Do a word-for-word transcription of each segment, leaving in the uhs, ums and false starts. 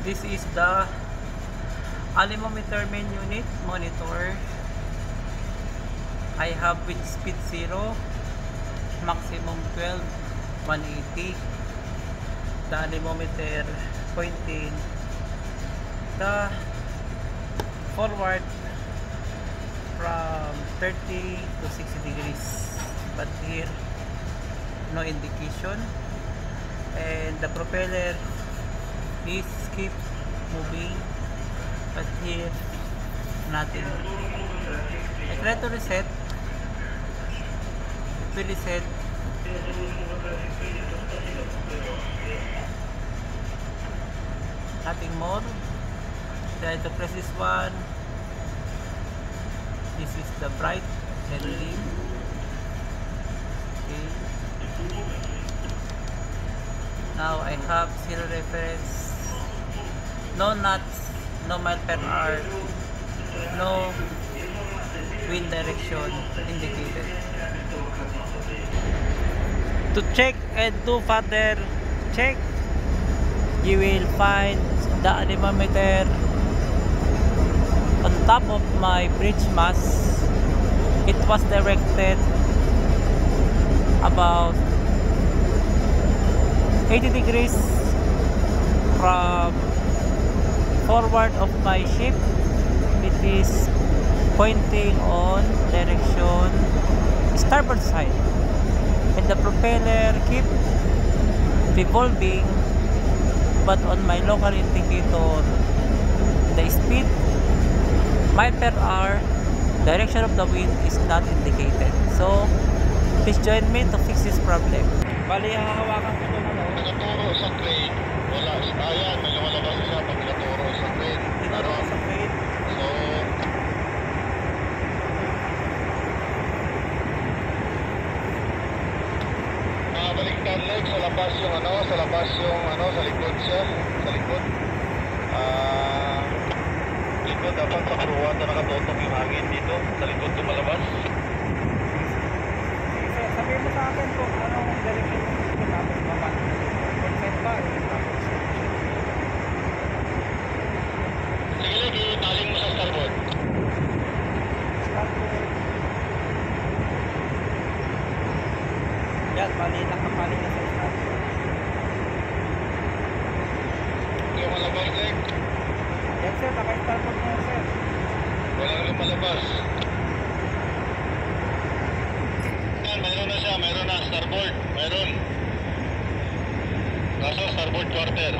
This is the anemometer main unit monitor. I have with speed zero, maximum twelve, one eighty. The anemometer pointing the forward from thirty to sixty degrees, but here no indication, and the propeller is keep moving, but here nothing. I try to reset. It will reset. Nothing more. Try to press this one. This is the bright and dim. Okay. Now I have zero reference, no knots, no mile per hour, no wind direction indicated. To check and do further check, you will find the anemometer on top of my bridge mast. It was directed about eighty degrees from forward of my ship. It is pointing on direction starboard side, and the propeller keep revolving, but on my local indicator the speed, mile per hour, direction of the wind is not indicated. So please join me to fix this problem. Bali, hahawakan ko doon ano? Nakaturo sa crane. Wala. Ayan, may lumalabas siya pag nakaturo sa crane. Tinuro sa crane. So, nakabaliktad leg sa labas yung ano, sa labas yung ano, sa likod siya. Sa likod. Ah, likod dapat sa proa na nakatutok yung hangin dito. Sa likod tumalabas. Sabihin mo sa akin kung anong direction yung tapos naman. Consent ba? Sige lang, italing mo sa starboard. Starboard. Yan, bali nakapaling na sa starboard. Lumalabas leg. Yan sir, naka-starboard na yan sir. Walang lumalabas. Mayroon na siya, mayroon na starboard, mayroon. Nasa starboard quarter.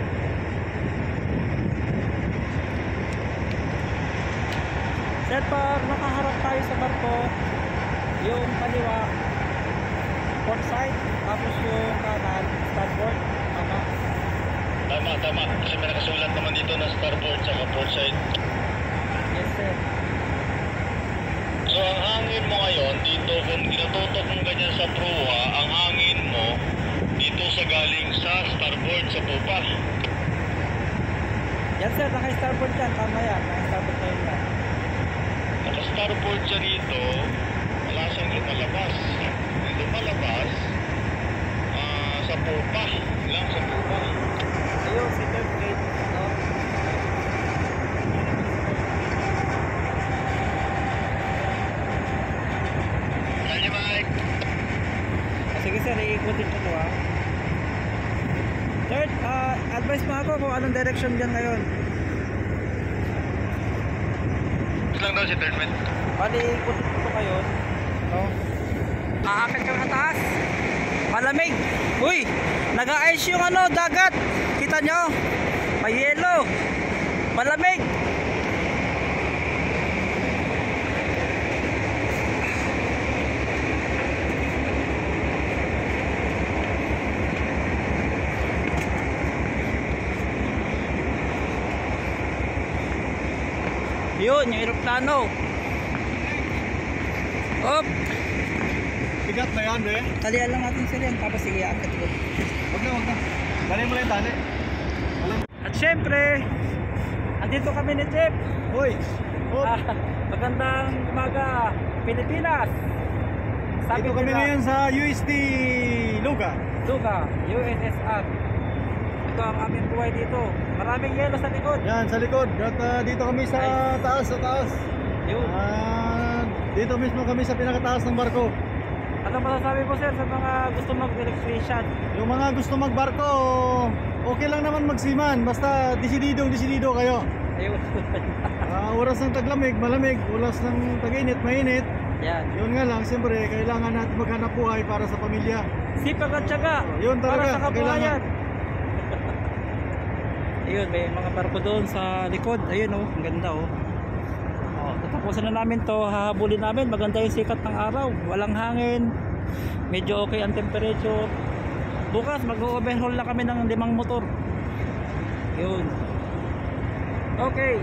Sir, pag nakaharap tayo sa barko, yung kaliwa port side, tapos yung kanan starboard, tama? Tama, tama. Kasi may nakasulat naman dito na starboard sa port side. Yes sir. So ang hangin mo ngayon dito, kung inututok mo ganyan sa proa, ang hangin mo dito sa galing sa starboard sa pupa. Yan sir, naka-starboard yan, tama yan, naka-starboard na yun yan. Naka-starboard siya dito, wala siyang lumalabas. Yung lumalabas uh, sa pupa, lang sa pupa. Ayun, si third grade, no? Kaya Mike. Sige sir, iikutin ko to ha. Third, uh, advice mo ako kung anong direction dyan ngayon. Ilang daw si third man? Bali, iikutin ko to ngayon. No? Aakit ka sa taas. Malamig. Uy, nag-a-ice yung ano, dagat. Kita nyo? May yellow. Malamig. Yun, yung aeroplano. Op! Bigat na yan, eh. Talian lang natin sila yan. Tapos sige, akit ko. Huwag na, huwag na. Dali mo lang yung tali. At syempre, andito kami ni Jeff. Hoy! Oh. Ah, magandang umaga, Pilipinas. Sabi Dito kami nila, ngayon sa U S D Luga. Luga, U S S R. Ito ang aming buhay dito. Maraming yelo sa likod. Yan, sa likod. At ah, dito kami sa Nice. taas, sa taas. Yun. Ah, dito mismo kami sa pinakataas ng barko. Ano masasabi mo sir sa mga gusto mag-electrician? Yung mga gusto magbarko, okay lang naman magsiman. Basta desididong desidido kayo. Ayun. Ah, oras ng taglamig, malamig. Oras ng tag-init, mainit. Yan. Yun nga lang, siyempre, kailangan natin maghanap buhay para sa pamilya. Sipag at tiyaga. Yun talaga, Para sa kabuhayan. kailangan. Ayun, may mga barko doon sa likod. Ayun oh, ang ganda oh. Oh, tatapusan na namin to, hahabulin namin. Maganda yung sikat ng araw. Walang hangin. Medyo okay ang temperature. Bukas mag-overhaul na kami ng limang motor. Yun. Okay.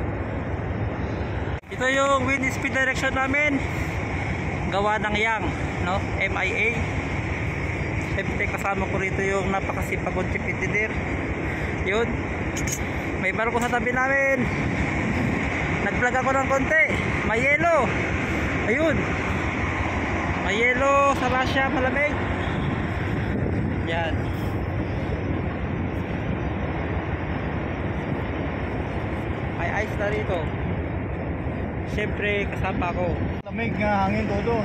Ito yung wind speed direction namin. Gawa ng Yang, no? M I A. Siyempre kasama ko rito yung napakasipag kong chief engineer. Yun. May barko sa tabi namin. Nag-vlog ako ng konti. May yelo. Ayun. May yelo sa Russia, malamig. Yan. May ice na rito. Siyempre kasama ko. Lamig nga, hangin todo.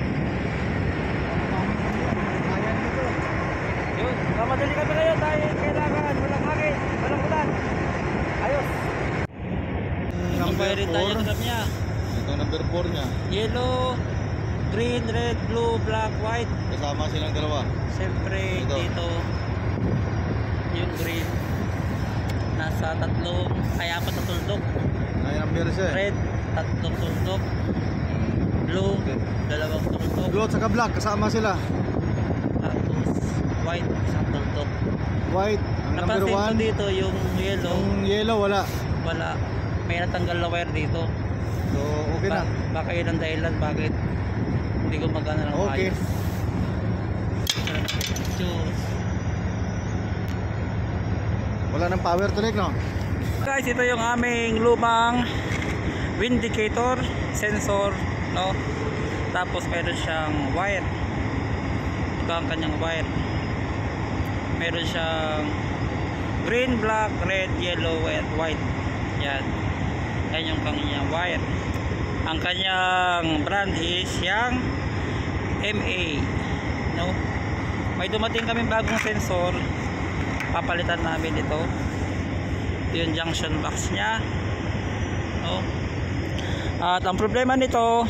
Ayan dito. Yun, kamadali kami ngayon dahil kailangan walang hangin, walang ulan. Ayos. Number Number tayo four. sa niya. Ito number four niya. Yellow, green, red, blue, black, white. Kasama silang dalawa. Siyempre Ito. dito yung green nasa tatlong ay apat na tuldok. nine amperes eh. Red, tatlong tuldok. Blue, dalawang tuldok. Blue at saka black, kasama sila. Tapos white, isang tuldok. White, ang number Napansin ko one. dito yung yellow, Yung yellow, wala. wala. May natanggal na wire dito. So, okay na. Ba- baka yun ang dahilan bakit hindi ko magana ng Okay. ayos. Cheers. Wala ng power tulik, no? Guys, ito yung aming lumang wind indicator sensor, no? Tapos meron siyang wire. Ito ang kanyang wire. Meron siyang green, black, red, yellow, and white. Yan. Yan yung kanyang wire. Ang kanyang brand is yang M A, no? May dumating kaming bagong sensor. Papalitan namin ito. Ito yung junction box nya, no? At ang problema nito,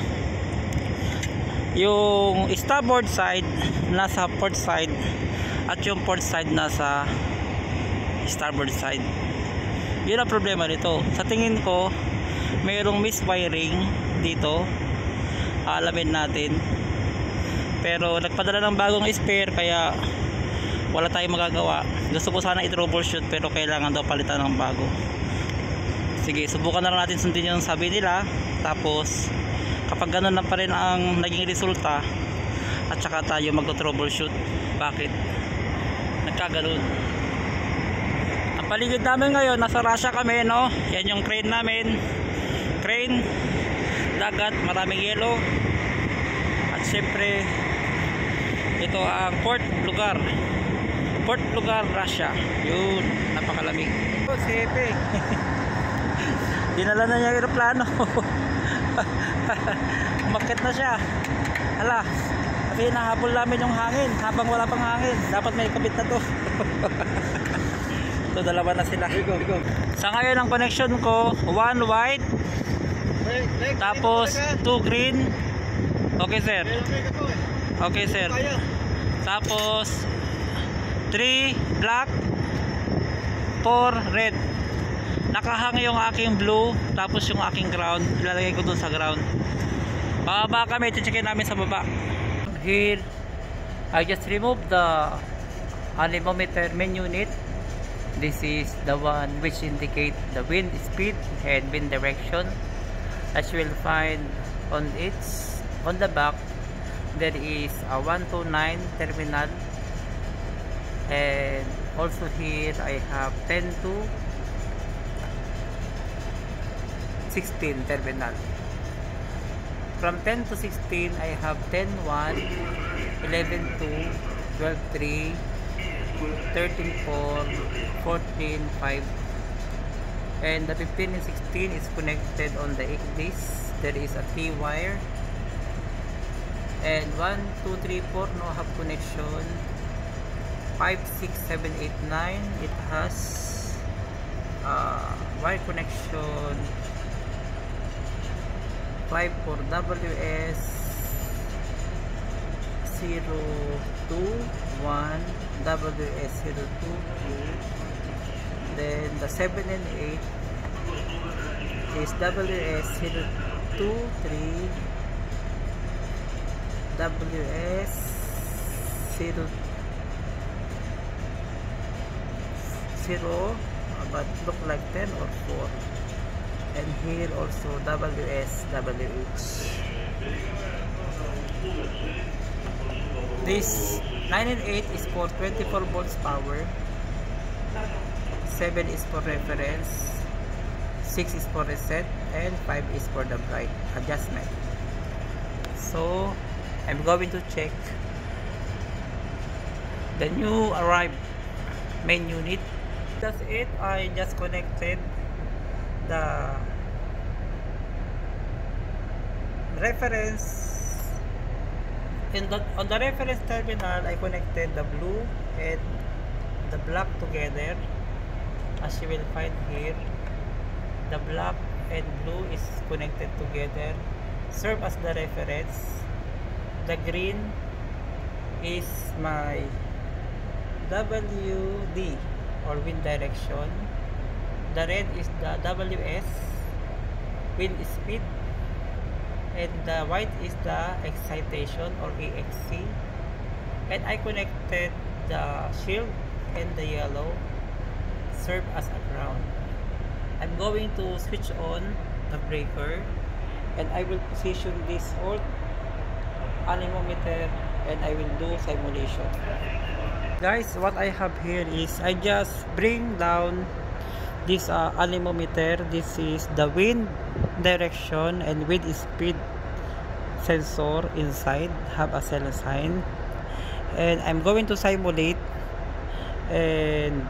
yung starboard side nasa port side at yung port side nasa starboard side. Yun ang problema nito. Sa tingin ko mayroong miswiring dito. Alamin natin. Pero nagpadala ng bagong spare kaya wala tayong magagawa. Gusto ko sana i-troubleshoot pero kailangan daw palitan ng bago. Sige, subukan na lang natin sundin yung sabi nila. Tapos kapag ganun na pa rin ang naging resulta, at saka tayo mag-troubleshoot bakit nagkaganoon. Ang paligid namin ngayon, nasa Russia kami, no? Yan yung crane namin. Crane, dagat, maraming yelo. At syempre ito ang port lugar. Port lugar, Russia. Yun, napakalamig. Oh, sepe. Dinala na niya yung aeroplano. Umakit na siya. Hala, kasi nahabol namin yung hangin habang wala pang hangin. Dapat may kabit na to. Ito, dalawa na sila. Sa ngayon ang connection ko, one white, tapos two green. Okay sir. Okay sir. Tapos three black, four red. Nakahang yung aking blue, tapos yung aking ground ilalagay ko dun sa ground. Bababa kami, checkin namin sa baba. Here I just removed the anemometer main unit. This is the one which indicate the wind speed and wind direction. As you will find on its on the back, there is a one two nine terminal, and also here I have ten to sixteen terminal. From ten to sixteen I have ten one, eleven two, twelve three, thirteen four, fourteen five, and the fifteen and sixteen is connected on the this. There is a three wire, and one two three four no have connection. Five six seven eight nine, it has uh, wire connection. Five for W S zero two one, W S zero two two. Then the seven and eight is W S zero two three, W S zero zero, but look like ten or four, and here also W S W H. This nine and eight is for twenty-four volts power, seven is for reference, six is for reset, and five is for the bright adjustment. So I'm going to check the new arrived main unit. That's it. I just connected the reference in the on the reference terminal. I connected the blue and the black together, as you will find here. The black and blue is connected together, serve as the reference. The green is my W D or wind direction. The red is the W S, wind speed, and the white is the excitation or E X C. And I connected the shield, and the yellow serve as a ground. I'm going to switch on the breaker, and I will position this old anemometer, and I will do simulation. Guys, what I have here is I just bring down this uh, anemometer. This is the wind direction and wind speed sensor inside, have a cell sign, and I'm going to simulate and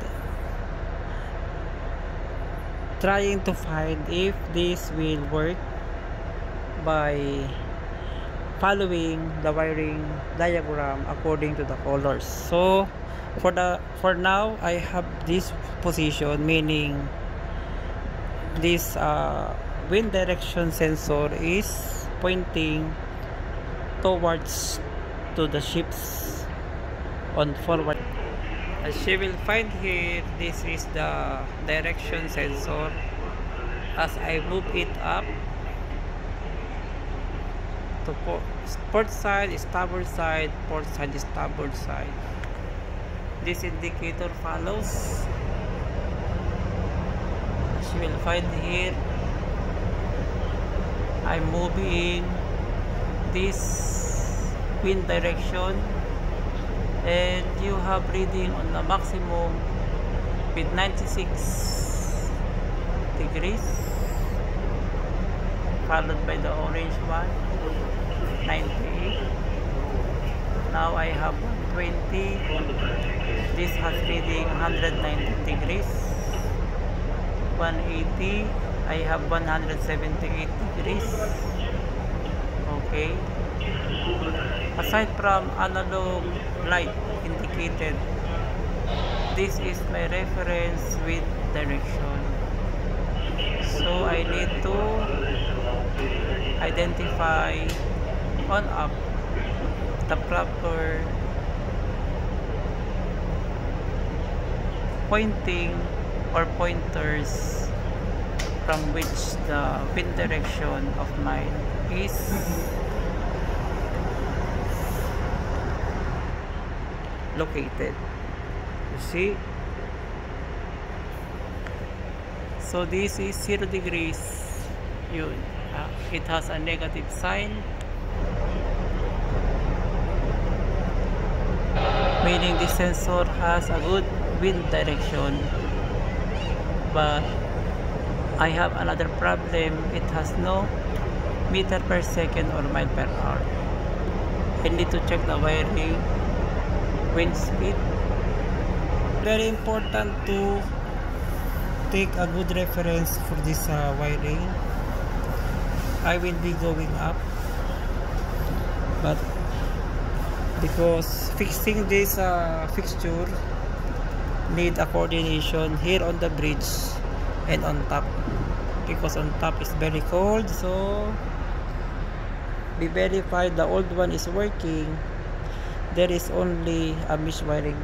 trying to find if this will work by following the wiring diagram according to the colors. So for the for now I have this position, meaning this uh, wind direction sensor is pointing towards to the ships on forward. As you will find here, this is the direction sensor. As I move it up to port side, starboard side, port side, starboard side. This indicator follows. As you will find here, I'm moving this wind direction, and you have reading on the maximum with ninety-six degrees, followed by the orange one, ninety-eight. Now I have one twenty. This has reading one hundred ninety degrees. one eighty. I have one hundred seventy-eight degrees. Okay. Aside from analog light indicated, this is my reference with direction. So I need to identify on up the proper pointing or pointers from which the wind direction of mine is located. You see? So this is zero degrees. You, uh, it has a negative sign, meaning the sensor has a good wind direction. But I have another problem. It has no meter per second or mile per hour. I need to check the wiring, wind speed, very important to take a good reference for this uh, wiring. I will be going up, but because fixing this uh, fixture need a coordination here on the bridge and on top, because on top is very cold. So we verify the old one is working. There is only a mesh wiring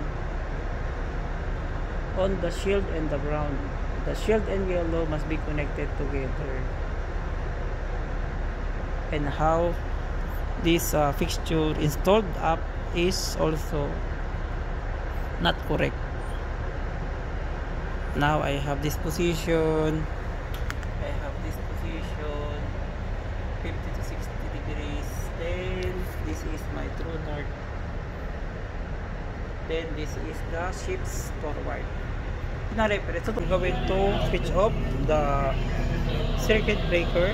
on the shield and the ground. The shield and yellow must be connected together. And how this uh, fixture installed up is also not correct. Now I have this position. I have this position fifty to sixty degrees. Then this is my true north. Then this is the shifts forward. Na-reference. So I'm going to switch off the circuit breaker.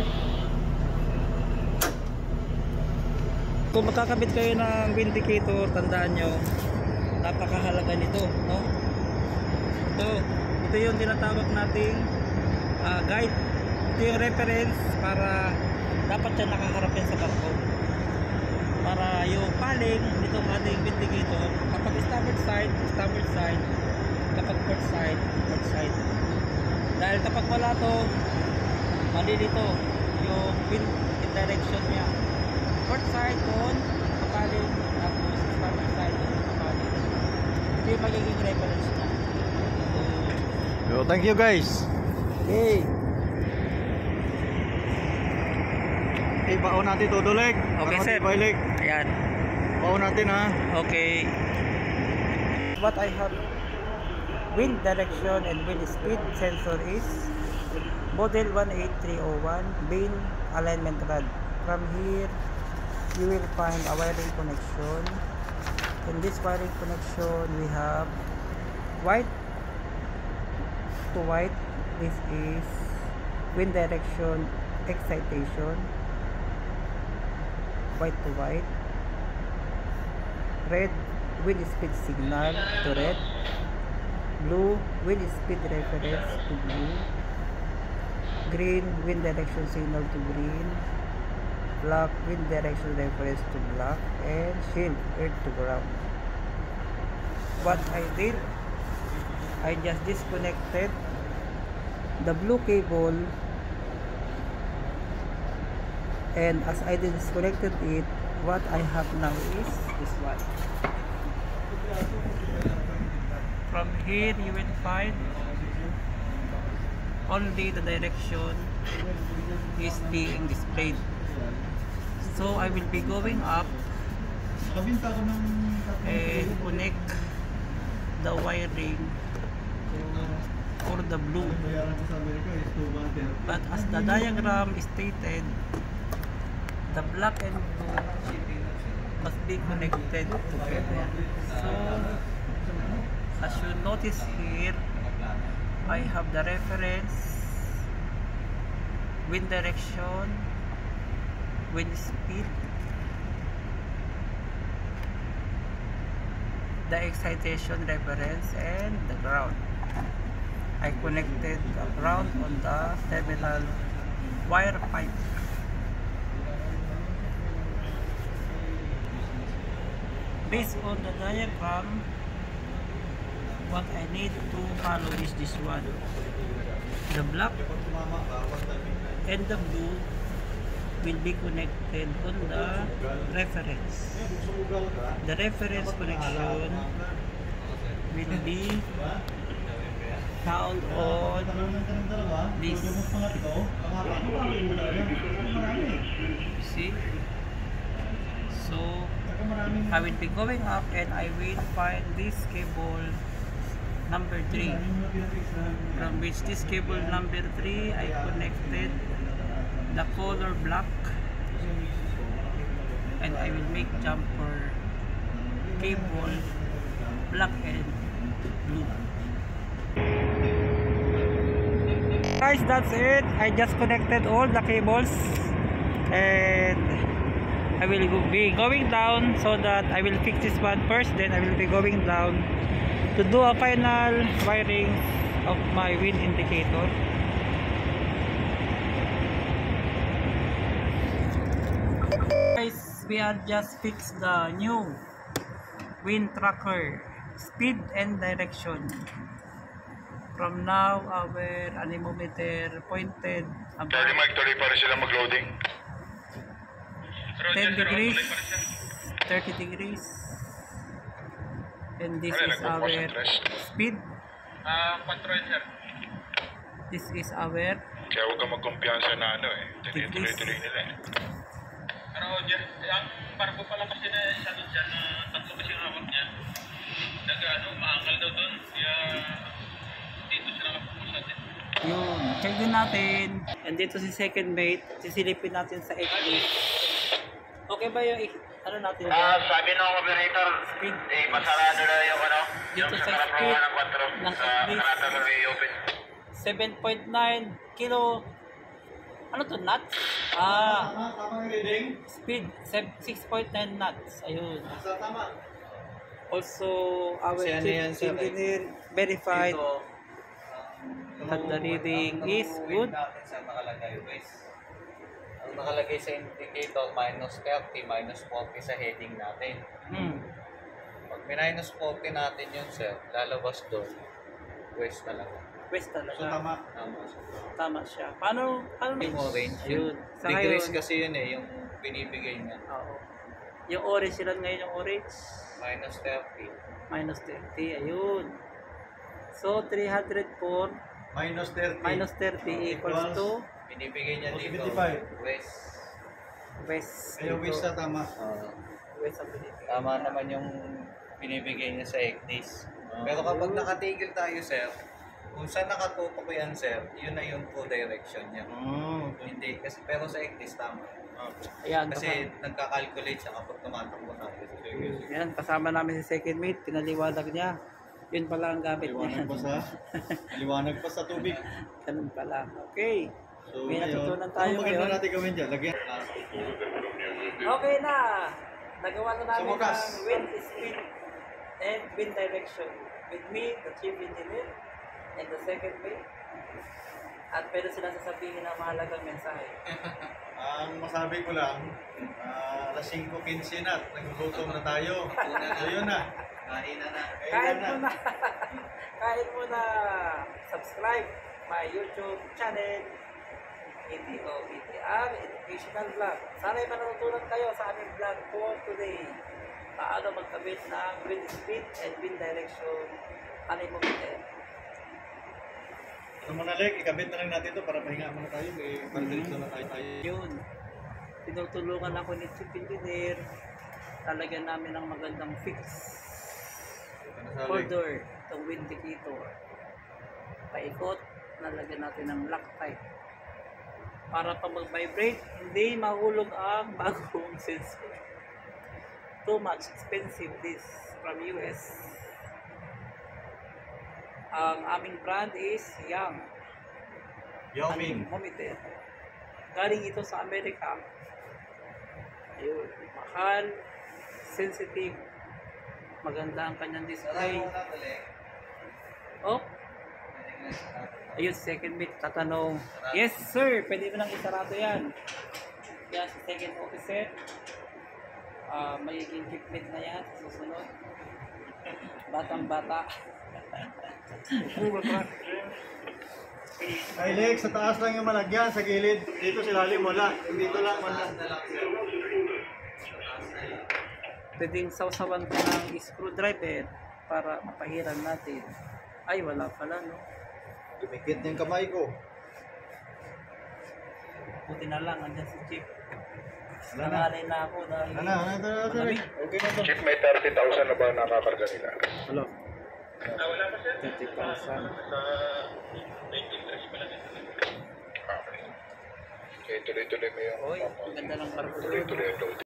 Kung makakabit kayo ng indicator, tandaan nyo, napakahalaga nito, no? Ito, ito yung tinatawag nating uh, guide. Ito yung reference para dapat siya nakaharap yan sa barko. Para yung paling nitong ating indicator, kapag starboard side, starboard side, kapag port side, port side. Dahil kapag wala to, mali dito yung wind direction niya. Port side doon, kapaling, tapos starboard side doon, kapaling. Ito yung magiging reference niya. So, Yo, thank you guys. okay. Okay, baon natin todo leg. Okay, sir. Leg. Ayan. Baon natin ha. Okay. What I have wind direction and wind speed sensor is model one eight three oh one beam alignment rod. From here you will find a wiring connection. In this wiring connection we have white to white. This is wind direction excitation, white to white. Red wind speed signal to red. Blue wind speed reference to blue. Green wind direction signal to green. Black wind direction reference to black. And shield earth to ground. What I did, I just disconnected the blue cable, and as I disconnected it, what I have now is this one. From here you will find only the direction is being displayed. So I will be going up and connect the wiring for the blue. But as the diagram stated, the black and blue must be connected together. So as you notice here, I have the reference, wind direction, wind speed, the excitation reference, and the ground. I connected the ground on the terminal wire pipe. Based on the diagram, what I need to follow is this one. The black and the blue will be connected on the reference. The reference connection will be found on this. See? So I will be going up and I will find this cable number three, from which this cable number three I connected the color black, and I will make jumper cable black and blue. Guys, that's it. I just connected all the cables and I will be going down so that I will fix this one first, then I will be going down to do a final wiring of my wind indicator. Guys, we are just fixed the new wind tracker, speed and direction. From now, our anemometer pointed Daddy about Mike, tuloy pa rin sila mag-loading. ten degrees, thirty degrees, and this Ano, is our nagpo-concentrate? speed. Ah, control sir. This is our Kaya huwag kang magkumpiyansa na ano eh. Tinutuloy-tuloy nila eh. Pero dyan, ang barko pala kasi na isa doon dyan, na tatlo kasi ang hawak niya. Nag, ano, maangal daw doon. Kaya dito siya nakapokus natin. yun. Check din natin. And dito si second mate, sisilipin natin sa X D. Okay ba yung i- ano natin? Ah, sabi ng operator, Speed. eh, masarado na yung ano, Dito yung sa sa speed karapawan ng kwatro. ng Sa X D. karata na i-open. seven point nine kilo. Ano to, knots? Ah, Tama, tama yung reading. speed six point nine knots. Ayun. Basta tama. Also, our Kasi ano chief yan, sir, engineer verified Dito, that the reading is good. Natin sa nakalagay, guys. Ang nakalagay sa indicator, minus thirty, minus forty sa heading natin. Hmm. Pag minus forty natin yun, sir, lalabas doon, west talaga. West So talaga. tama. Tama, sir. Tama siya. Paano? Paano? Yung orange, Ayun. yun. Sa Degrees ngayon, kasi yun eh, yung binibigay niya. oo. Yung orange sila ngayon, yung orange. Minus thirty. Minus thirty. Ayun. So, three hundred four Minus thirty. minus thirty equals to Binibigay niya dito, seventy-five. west. west. Ayaw wish na tama. Ah, West ang binibigay. tama naman yung binibigay niya sa E C D I S. Ah. Pero kapag nakatigil tayo, sir, kung saan nakatutok yan, sir, yun na yung true direction niya. Oh. Hindi, kasi pero sa E C D I S tama. Ayan, Kasi kasama, nagka-calculate siya kapag tumatakbo tayo. ayan, kasama namin si second mate. Pinaliwanag niya. Yun pala ang gamit niya. Liwanag pa sa liwanag pa sa tubig. Ganun pala. Okay. So, May ngayon, natutunan tayo ano maganda ngayon? natin gawin dyan? Lagyan. Okay na. Nagawa na namin Sa wakas. ang wind speed and wind direction. With me, the chief engineer, and the second mate. At pwede sila sasabihin ng mahalagang mensahe. Ang masabi ko lang, ah, alas singko quince na, nagugutom na tayo. So yun na. Kain na na. Kahit Kailan mo na, kahit mo na subscribe my YouTube channel, E T O E T R Educational Vlog. Sana ay matutunan kayo sa aming vlog for today. Paano magkabit ng wind speed and wind direction anemometer. Ano muna, Lek, ikabit na lang natin ito para pahinga muna tayo. Eh, para dito na tayo tayo. Yun. Tinutulungan ako ni Chief Engineer. Talagyan namin ng magandang fix. Ano sa Lek? Holder, itong wind indicator. Paikot, nalagyan natin ng Loctite. Para pag mag-vibrate, hindi mahulog ang bagong sensor. Too much expensive this from U S. Ang aming brand is Yang. Yao Ming. Anemometer. Galing ito sa Amerika. Ayun, mahal, sensitive, maganda ang kanyang display. Alam mo na, Balik. Oh, ayun, second mate, tatanong. Yes, sir, pwede mo nang isarado yan. Yan, si second officer. Ah, magiging chief mate na yan sa susunod. Batang bata. Ay, Lek, sa taas lang yung malagyan, sa gilid. Dito sa lalim wala. Dito lang wala. Pwedeng sausawan ko ng screwdriver para mapahiran natin. Ay, wala pala, no? Dumikit na yung kamay ko. Buti na lang, andyan si Chief. Wala na. Nangalay na ako dahil Ano, ano, ito, ito, malamig. Lek. Okay na ito. Chief, may thirty thousand na ba nakakarga nila? Hello? Ah, wala pa sir? thirty thousand. Sa twenty-three pa lang. Okay. Okay, tuloy-tuloy mo yung... Oy, ang ganda ng barko. Tuloy-tuloy yung loading.